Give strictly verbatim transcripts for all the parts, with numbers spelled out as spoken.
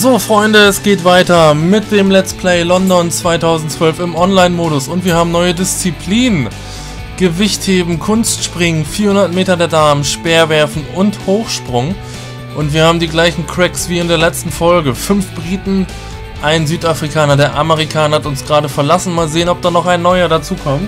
So Freunde, es geht weiter mit dem Let's Play London zweitausendzwölf im Online-Modus und wir haben neue Disziplinen. Gewichtheben, Kunstspringen, vierhundert Meter der Damen, Speerwerfen und Hochsprung. Und wir haben die gleichen Cracks wie in der letzten Folge. Fünf Briten, ein Südafrikaner, der Amerikaner hat uns gerade verlassen. Mal sehen, ob da noch ein neuer dazukommt.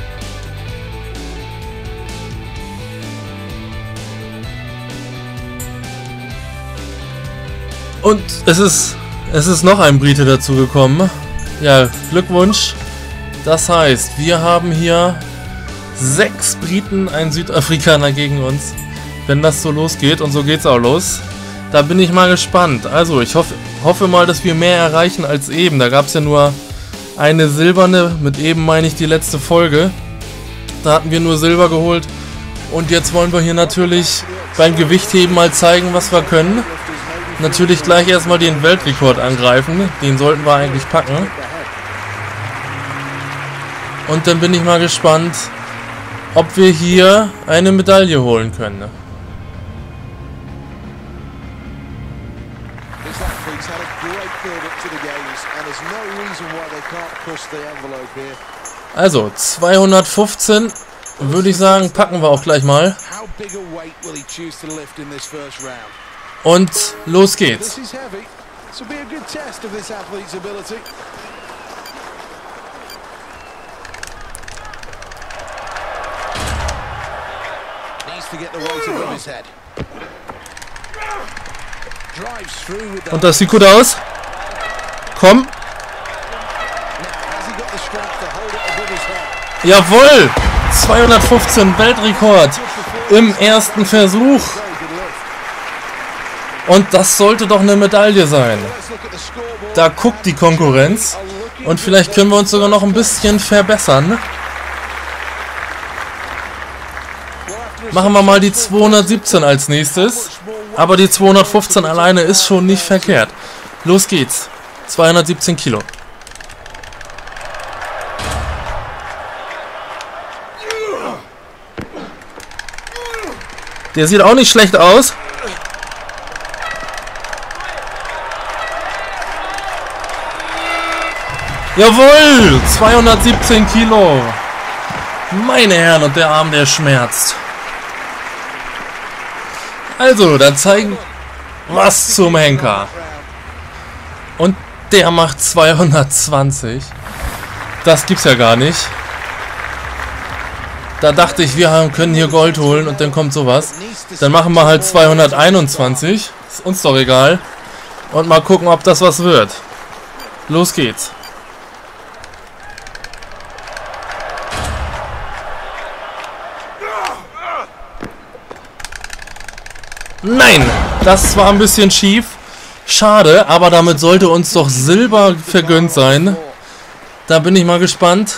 Und es ist, es ist noch ein Brite dazugekommen. Ja, Glückwunsch. Das heißt, wir haben hier sechs Briten, ein Südafrikaner gegen uns. Wenn das so losgeht, und so geht's auch los. Da bin ich mal gespannt. Also, ich hoffe, hoffe mal, dass wir mehr erreichen als eben. Da gab es ja nur eine silberne. Mit eben meine ich die letzte Folge. Da hatten wir nur Silber geholt. Und jetzt wollen wir hier natürlich beim Gewichtheben mal zeigen, was wir können. Natürlich gleich erstmal den Weltrekord angreifen. Den sollten wir eigentlich packen. Und dann bin ich mal gespannt, ob wir hier eine Medaille holen können. Also, zweihundertfünfzehn würde ich sagen, packen wir auch gleich mal. Und los geht's. Und das sieht gut aus. Komm. Jawohl! zweihundertfünfzehn Weltrekord im ersten Versuch. Und das sollte doch eine Medaille sein. Da guckt die Konkurrenz. Und vielleicht können wir uns sogar noch ein bisschen verbessern. Machen wir mal die zweihundertsiebzehn als nächstes. Aber die zweihundertfünfzehn alleine ist schon nicht verkehrt. Los geht's. zweihundertsiebzehn Kilo. Der sieht auch nicht schlecht aus. Jawohl! zweihundertsiebzehn Kilo. Meine Herren, und der Arm, der schmerzt. Also, dann zeigen was zum Henker. Und der macht zweihundertzwanzig. Das gibt's ja gar nicht. Da dachte ich, wir haben, können hier Gold holen und dann kommt sowas. Dann machen wir halt zweihunderteinundzwanzig. Ist uns doch egal. Und mal gucken, ob das was wird. Los geht's. Nein, das war ein bisschen schief. Schade, aber damit sollte uns doch Silber vergönnt sein. Da bin ich mal gespannt.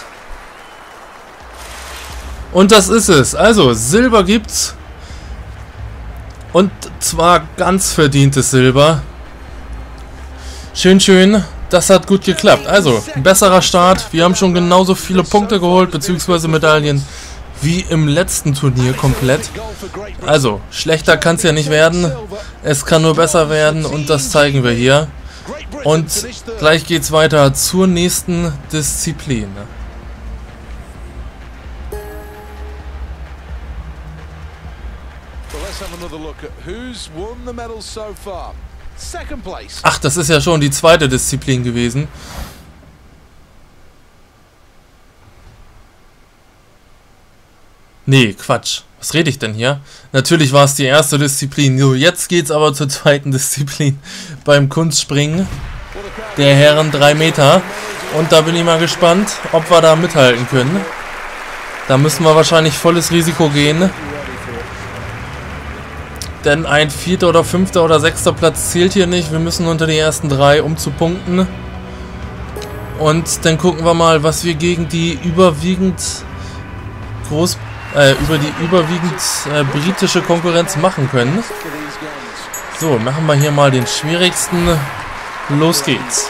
Und das ist es. Also, Silber gibt's. Und zwar ganz verdientes Silber. Schön, schön. Das hat gut geklappt. Also, ein besserer Start. Wir haben schon genauso viele Punkte geholt, beziehungsweise Medaillen, wie im letzten Turnier komplett. Also, schlechter kann es ja nicht werden. Es kann nur besser werden und das zeigen wir hier. Und gleich geht's weiter zur nächsten Disziplin. Ach, das ist ja schon die zweite Disziplin gewesen. Nee, Quatsch. Was rede ich denn hier? Natürlich war es die erste Disziplin. So, jetzt geht's aber zur zweiten Disziplin beim Kunstspringen der Herren drei Meter. Und da bin ich mal gespannt, ob wir da mithalten können. Da müssen wir wahrscheinlich volles Risiko gehen. Denn ein vierter oder fünfter oder sechster Platz zählt hier nicht. Wir müssen unter die ersten drei, um zu punkten. Und dann gucken wir mal, was wir gegen die überwiegend groß, äh, über die überwiegend äh, britische Konkurrenz machen können. So, machen wir hier mal den schwierigsten. Los geht's.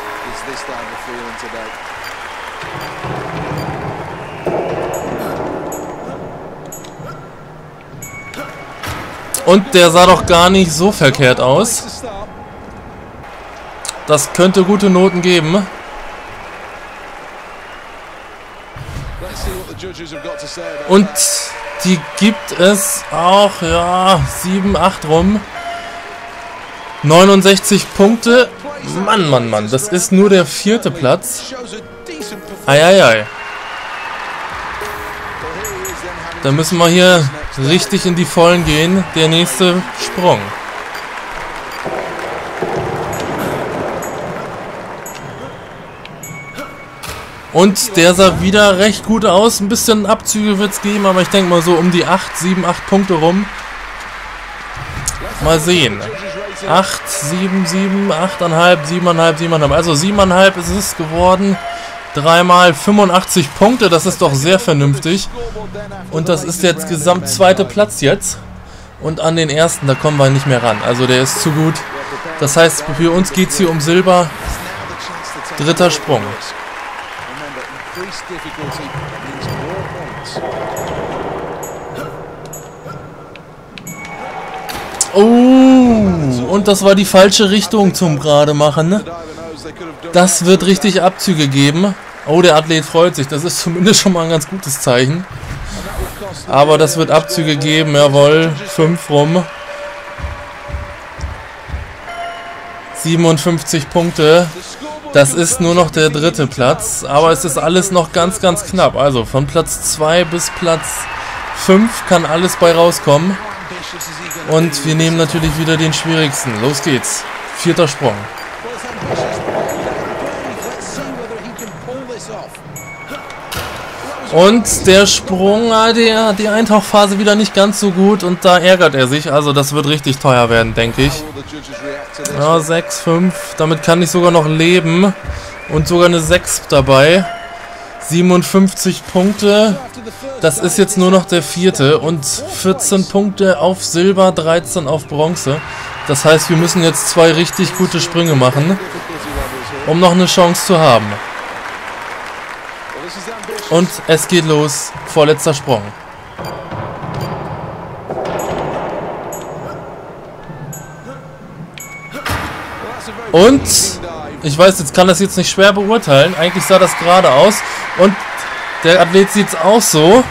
Und der sah doch gar nicht so verkehrt aus. Das könnte gute Noten geben. Und die gibt es auch, ja, sieben, acht rum. neunundsechzig Punkte. Mann, Mann, Mann, das ist nur der vierte Platz. Eieiei. Da müssen wir hier richtig in die Vollen gehen. Der nächste Sprung. Und der sah wieder recht gut aus. Ein bisschen Abzüge wird es geben, aber ich denke mal so um die acht, sieben, acht Punkte rum. Mal sehen. acht, sieben, sieben, acht Komma fünf, sieben Komma fünf, sieben Komma fünf. Also sieben Komma fünf ist es geworden. Dreimal fünfundachtzig Punkte, das ist doch sehr vernünftig. Und das ist jetzt gesamt zweiter Platz jetzt. Und an den ersten, da kommen wir nicht mehr ran. Also der ist zu gut. Das heißt, für uns geht es hier um Silber. Dritter Sprung. Oh, und das war die falsche Richtung zum gerade machen. Das wird richtig Abzüge geben. Oh, der Athlet freut sich. Das ist zumindest schon mal ein ganz gutes Zeichen. Aber das wird Abzüge geben. Jawohl, fünf rum. siebenundfünfzig Punkte. Das ist nur noch der dritte Platz. Aber es ist alles noch ganz, ganz knapp. Also von Platz zwei bis Platz fünf kann alles bei rauskommen. Und wir nehmen natürlich wieder den schwierigsten. Los geht's. Vierter Sprung. Und der Sprung, der, die Eintauchphase wieder nicht ganz so gut. Und da ärgert er sich. Also das wird richtig teuer werden, denke ich. Ja, sechs, fünf. Damit kann ich sogar noch leben. Und sogar eine sechs dabei. siebenundfünfzig Punkte. Das ist jetzt nur noch der vierte. Und vierzehn Punkte auf Silber, dreizehn auf Bronze. Das heißt, wir müssen jetzt zwei richtig gute Sprünge machen, um noch eine Chance zu haben. Und es geht los. Vorletzter Sprung. Und ich weiß, jetzt kann das jetzt nicht schwer beurteilen. Eigentlich sah das gerade aus. Und der Athlet sieht es auch so.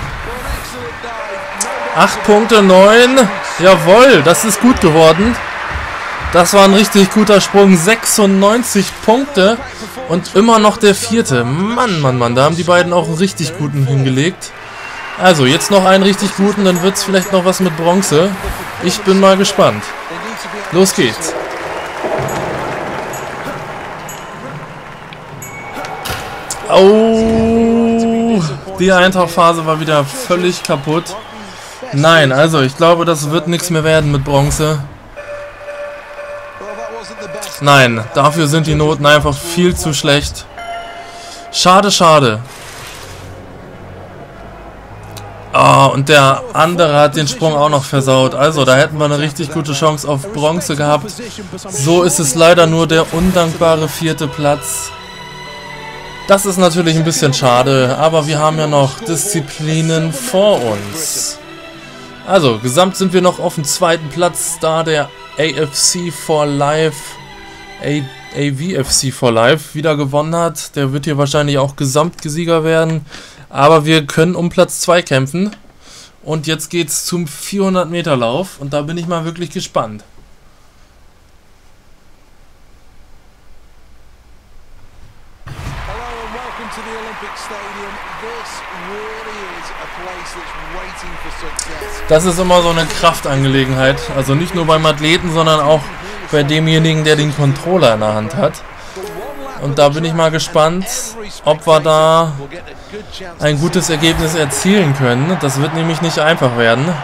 acht Punkte, neun. Jawohl, das ist gut geworden. Das war ein richtig guter Sprung. sechsundneunzig Punkte. Und immer noch der vierte. Mann, Mann, Mann. Da haben die beiden auch einen richtig guten hingelegt. Also, jetzt noch einen richtig guten. Dann wird es vielleicht noch was mit Bronze. Ich bin mal gespannt. Los geht's. Oh, die Eintauchphase war wieder völlig kaputt. Nein, also ich glaube, das wird nichts mehr werden mit Bronze. Nein, dafür sind die Noten einfach viel zu schlecht. Schade, schade. Ah, und der andere hat den Sprung auch noch versaut. Also, da hätten wir eine richtig gute Chance auf Bronze gehabt. So ist es leider nur der undankbare vierte Platz. Das ist natürlich ein bisschen schade, aber wir haben ja noch Disziplinen vor uns. Also, gesamt sind wir noch auf dem zweiten Platz, da der A F C for Life, A V F C for Life wieder gewonnen hat. Der wird hier wahrscheinlich auch Gesamtgesieger werden, aber wir können um Platz zwei kämpfen. Und jetzt geht's zum vierhundert Meter Lauf und da bin ich mal wirklich gespannt. Das ist immer so eine Kraftangelegenheit, also nicht nur beim Athleten, sondern auch bei demjenigen, der den Controller in der Hand hat. Und da bin ich mal gespannt, ob wir da ein gutes Ergebnis erzielen können. Das wird nämlich nicht einfach werden.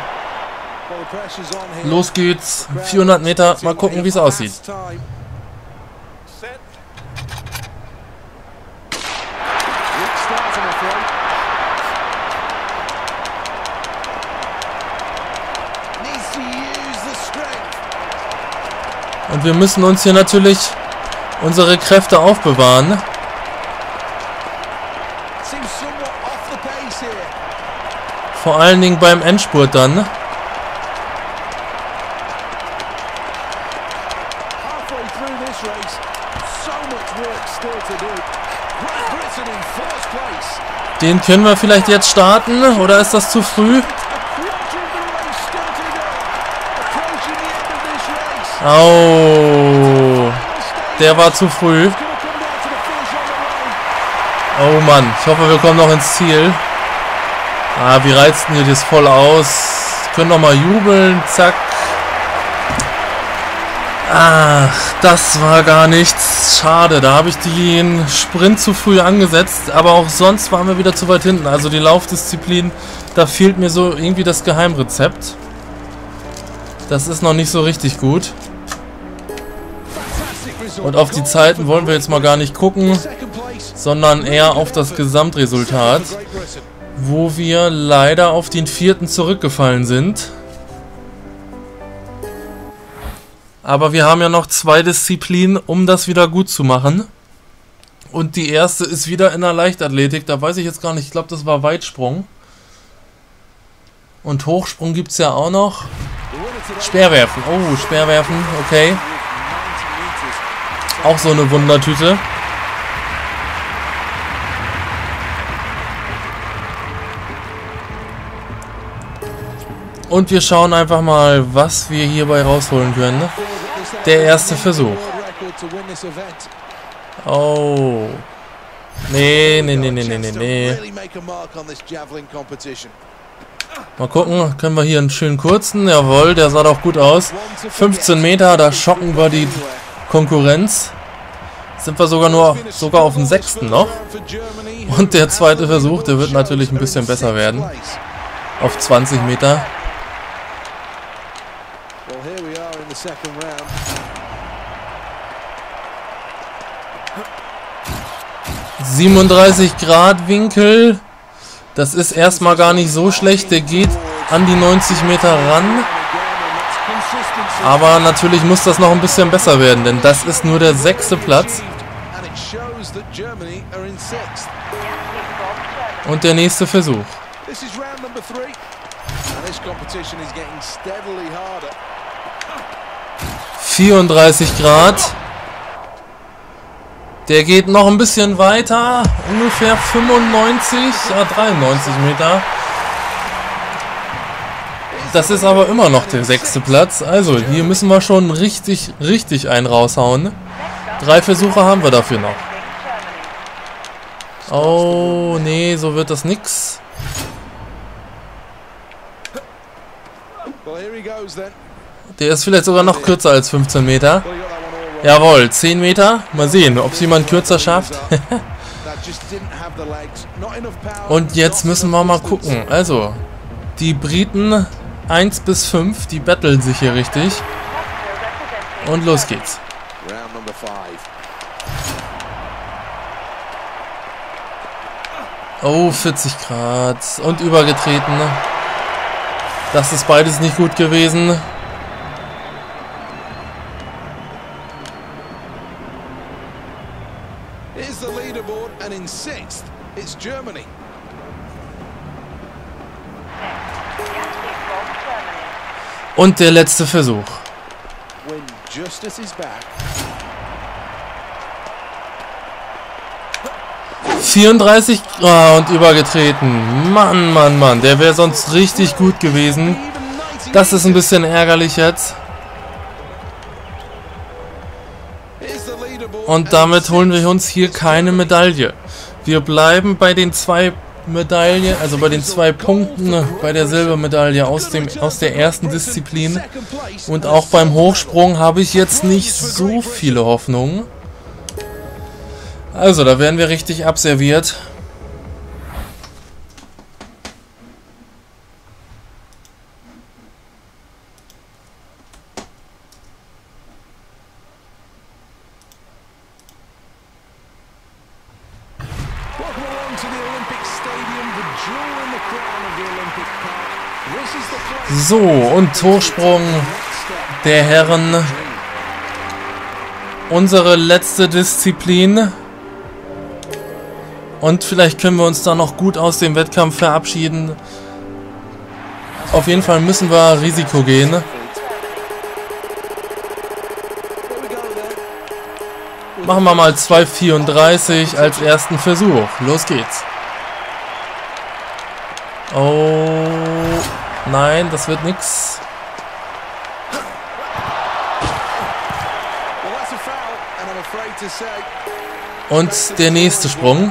Los geht's, vierhundert Meter, mal gucken, wie es aussieht. Und wir müssen uns hier natürlich unsere Kräfte aufbewahren. Vor allen Dingen beim Endspurt dann. Den können wir vielleicht jetzt starten, oder ist das zu früh? Oh, der war zu früh. Oh Mann, ich hoffe, wir kommen noch ins Ziel. Ah, wir reizen hier das voll aus. Können noch mal jubeln, zack. Ach, das war gar nichts. Schade, da habe ich den Sprint zu früh angesetzt. Aber auch sonst waren wir wieder zu weit hinten. Also die Laufdisziplin, da fehlt mir so irgendwie das Geheimrezept. Das ist noch nicht so richtig gut. Und auf die Zeiten wollen wir jetzt mal gar nicht gucken, sondern eher auf das Gesamtresultat, wo wir leider auf den vierten zurückgefallen sind. Aber wir haben ja noch zwei Disziplinen, um das wieder gut zu machen. Und die erste ist wieder in der Leichtathletik. Da weiß ich jetzt gar nicht, ich glaube, das war Weitsprung. Und Hochsprung gibt es ja auch noch. Speerwerfen. Oh, Speerwerfen, okay. Auch so eine Wundertüte. Und wir schauen einfach mal, was wir hierbei rausholen können. Der erste Versuch. Oh. Nee, nee, nee, nee, nee, nee, nee. Mal gucken, können wir hier einen schönen kurzen. Jawohl, der sah doch gut aus. fünfzehn Meter, da schocken wir die Konkurrenz. Sind wir sogar nur sogar auf dem sechsten noch. Und der zweite Versuch, der wird natürlich ein bisschen besser werden. Auf zwanzig Meter. siebenunddreißig Grad Winkel. Das ist erstmal gar nicht so schlecht. Der geht an die neunzig Meter ran. Aber natürlich muss das noch ein bisschen besser werden, denn das ist nur der sechste Platz. Und der nächste Versuch. vierunddreißig Grad. Der geht noch ein bisschen weiter. Ungefähr fünfundneunzig, ja, dreiundneunzig Meter. Das ist aber immer noch der sechste Platz. Also hier müssen wir schon richtig, richtig einen raushauen. Drei Versuche haben wir dafür noch. Oh, nee, so wird das nix. Der ist vielleicht sogar noch kürzer als fünfzehn Meter. Jawohl, zehn Meter. Mal sehen, ob es jemand kürzer schafft. Und jetzt müssen wir mal gucken. Also, die Briten eins bis fünf, die battlen sich hier richtig. Und los geht's. Oh, vierzig Grad. Und übergetreten. Das ist beides nicht gut gewesen. Und der letzte Versuch. vierunddreißig Grad und übergetreten. Mann, Mann, Mann. Der wäre sonst richtig gut gewesen. Das ist ein bisschen ärgerlich jetzt. Und damit holen wir uns hier keine Medaille. Wir bleiben bei den zwei Medaillen, also bei den zwei Punkten bei der Silbermedaille aus, dem, aus der ersten Disziplin. Und auch beim Hochsprung habe ich jetzt nicht so viele Hoffnungen. Also, da werden wir richtig abserviert. So, und Hochsprung der Herren. Unsere letzte Disziplin. Und vielleicht können wir uns da noch gut aus dem Wettkampf verabschieden. Auf jeden Fall müssen wir Risiko gehen. Machen wir mal zwei vierunddreißig als ersten Versuch. Los geht's. Oh, nein, das wird nix. Und der nächste Sprung.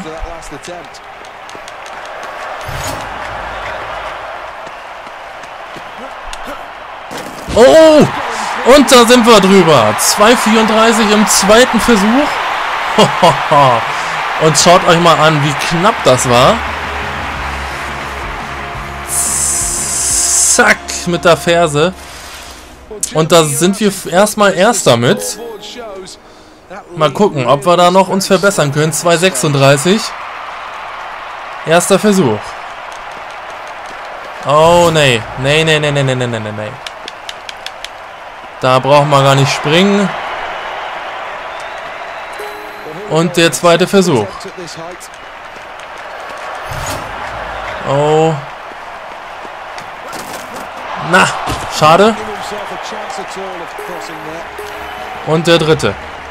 Oh, und da sind wir drüber. zwei vierunddreißig im zweiten Versuch. Und schaut euch mal an, wie knapp das war. Zack, mit der Ferse. Und da sind wir erstmal Erster mit. Mal gucken, ob wir da noch uns verbessern können. zwei sechsunddreißig. Erster Versuch. Oh, nee. Nee, nee, nee, nee, nee, nee, nee, nee. Da brauchen wir gar nicht springen. Und der zweite Versuch. Oh. Na, schade. Und der dritte.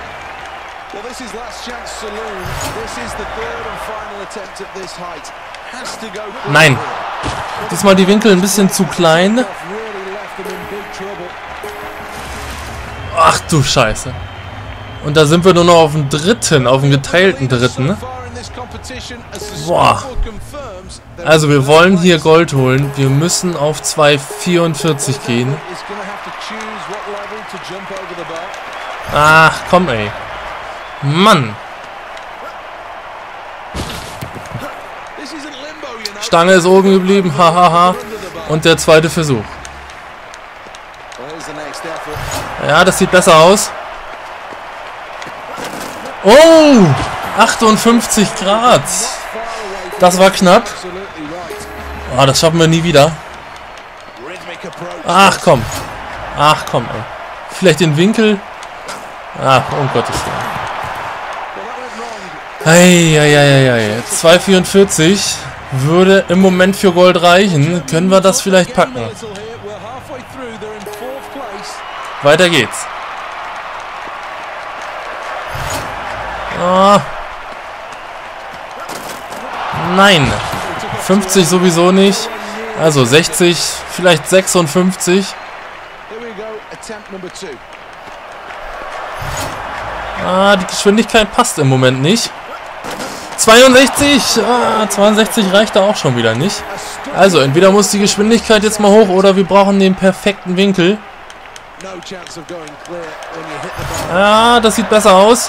Nein. Diesmal die Winkel ein bisschen zu klein. Ach du Scheiße. Und da sind wir nur noch auf dem dritten, auf dem geteilten dritten. Boah. Also wir wollen hier Gold holen. Wir müssen auf zwei vierundvierzig gehen. Ach, komm ey. Mann. Stange ist oben geblieben. Hahaha. Und der zweite Versuch. Ja, das sieht besser aus. Oh! achtundfünfzig Grad. Das war knapp. Oh, das schaffen wir nie wieder. Ach komm. Ach komm, ey. Vielleicht den Winkel. Ach, um Gottes Willen. Eieieiei. zwei vierundvierzig würde im Moment für Gold reichen. Können wir das vielleicht packen? Weiter geht's. Oh. Nein. fünfzig sowieso nicht. Also sechzig, vielleicht sechsundfünfzig. Ah, die Geschwindigkeit passt im Moment nicht. zweiundsechzig. Ah, zweiundsechzig reicht da auch schon wieder nicht. Also entweder muss die Geschwindigkeit jetzt mal hoch oder wir brauchen den perfekten Winkel. Ah, das sieht besser aus.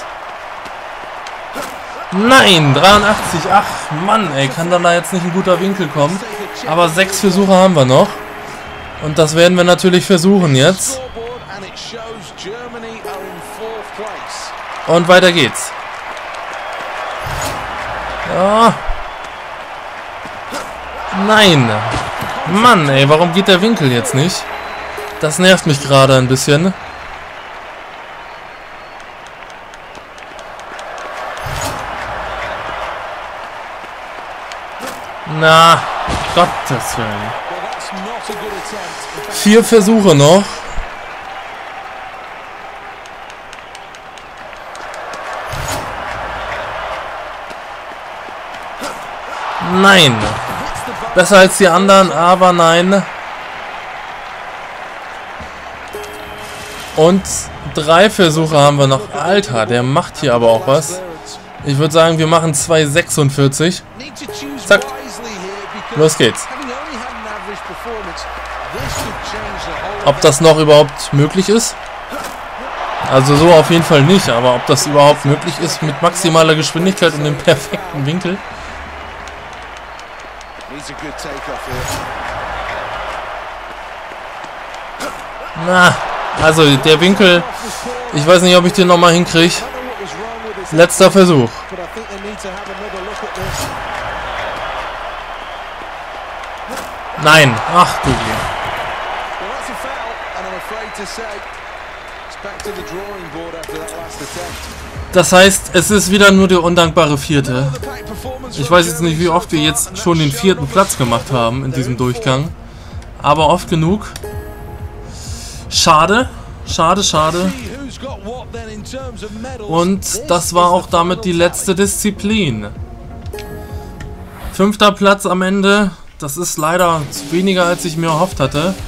Nein, dreiundachtzig. Ach, Mann, ey, kann dann da jetzt nicht ein guter Winkel kommen. Aber sechs Versuche haben wir noch. Und das werden wir natürlich versuchen jetzt. Und weiter geht's. Ja. Nein. Mann, ey, warum geht der Winkel jetzt nicht? Das nervt mich gerade ein bisschen. Na, Gottes Willen. Vier Versuche noch. Nein. Besser als die anderen, aber nein. Und drei Versuche haben wir noch. Alter, der macht hier aber auch was. Ich würde sagen, wir machen zwei sechsundvierzig. Zack. Los geht's. Ob das noch überhaupt möglich ist? Also so auf jeden Fall nicht, aber ob das überhaupt möglich ist mit maximaler Geschwindigkeit und dem perfekten Winkel? Na, also der Winkel, ich weiß nicht, ob ich den nochmal hinkriege. Letzter Versuch. Nein, ach du je. Das heißt, es ist wieder nur der undankbare Vierte. Ich weiß jetzt nicht, wie oft wir jetzt schon den vierten Platz gemacht haben in diesem Durchgang. Aber oft genug. Schade, schade, schade. Und das war auch damit die letzte Disziplin. Fünfter Platz am Ende. das ist leider weniger, als ich mir erhofft hatte.